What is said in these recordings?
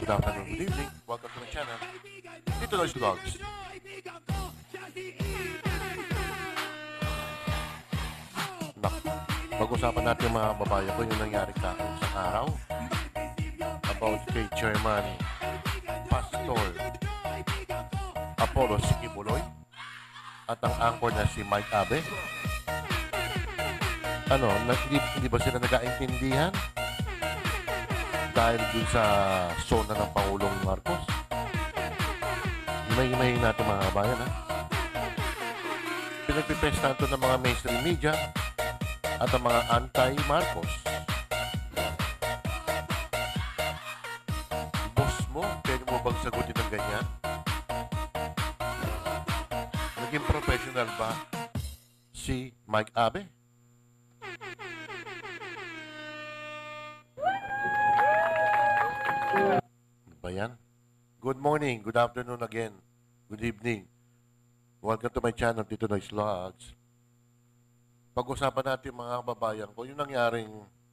good afternoon, good evening. Welcome to my channel. Dito Noise Vlogs. Pag-usapan natin mga babayan ko yung nangyari sa araw about kay Chairman Pastor Apollo Sikibuloy at ang anchor na si Mike Abe. Hindi ba sila nagkaintindihan dahil dun sa sona ng Pangulong Marcos? Himay-himayin natin mga kabayan, ha? Pinagpipestahan ito ng mga mainstream media at ang mga anti-Marcos. Boss mo, pwede mo bang sagutin ng ganyan? Naging professional ba si Mike Abe? Ba yan? Good morning, good afternoon again, good evening. Welcome to my channel, Tito Noise Vlogs. Pag-usapan natin mga kababayan ko, yung nangyaring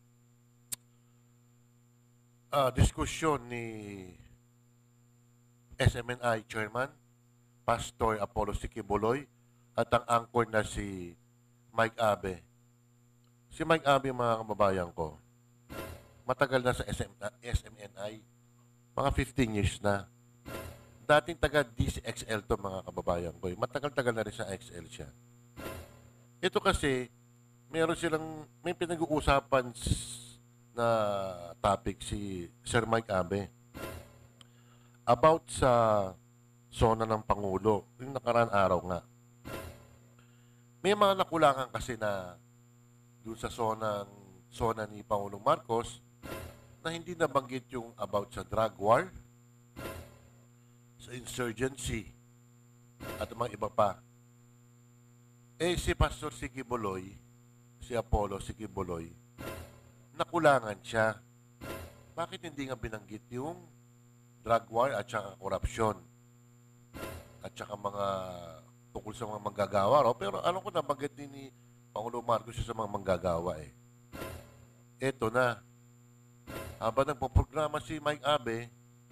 diskusyon ni SMNI Chairman, Pastor Apollo Sikibuloy, at ang anchor na si Mike Abe. Si Mike Abe, mga kababayan ko, matagal na sa SMNI, mga 15 years na. Dating taga DCXL to mga kababayan ko. Matagal-tagal na rin sa XL siya. Ito kasi, may pinag-uusapan na topic si Sir Mike Abe about sa sona ng Pangulo. Yung nakaraan araw nga. May mga nakulangan kasi na doon sa sona ni Pangulong Marcos na hindi nabanggit yung about sa drug war, sa insurgency, at mga iba pa. Si Pastor Sikibuloy, si Apollo Sikibuloy, nakulangan siya. Bakit hindi nga binanggit yung drug war at saka korupsyon? At saka mga tungkol sa mga manggagawa. Pero alam ko nabanggit din ni Pangulong Marcos sa mga manggagawa eh. Eto na. Habang nagpo-programa si Mike Abe,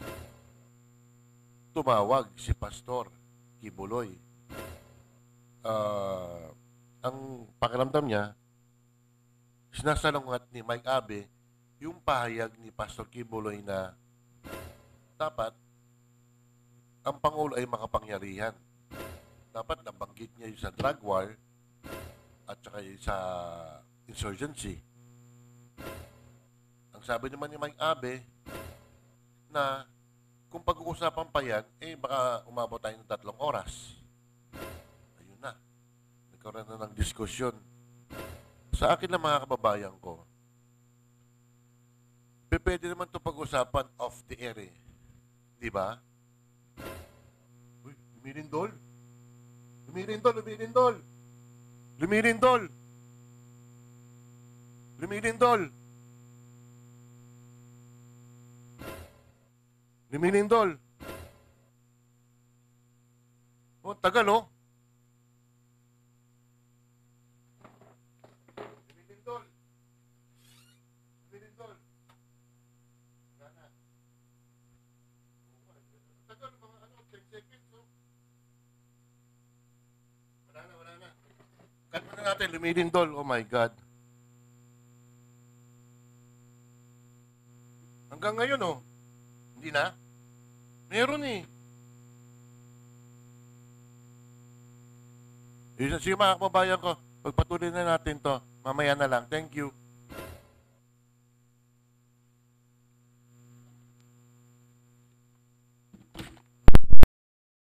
tumawag si Pastor Kibuloy. Ang pakiramdam niya, sinasalungat ni Mike Abe yung pahayag ni Pastor Kibuloy na dapat ang Pangulo ay makapangyarihan. Dapat nabanggit niya yung sa drug war at saka yung sa insurgency. Ang sabi naman ni Mike Abe na kung pag-uusapan pa yan, baka umabot tayo ng 3 oras. Ayun na. Nagkaroon na ng diskusyon. Sa akin na mga kababayan ko, pwede naman ito pag-usapan off the air eh. Di ba? Uy, lumirindol. Lumirindol, lumirindol. Lumirindol. Lumirindol. Lumirindol. Oh, tagal oh. Lumirindol. Lumirindol. Sana. Tagal, mga 10 seconds oh. Wala na. Cut mo na natin, lumirindol. Oh my God. Hanggang ngayon oh. Hindi na? Meron eh. Sige mga kababayan ko, pagpatuloy na natin to. Mamaya na lang. Thank you.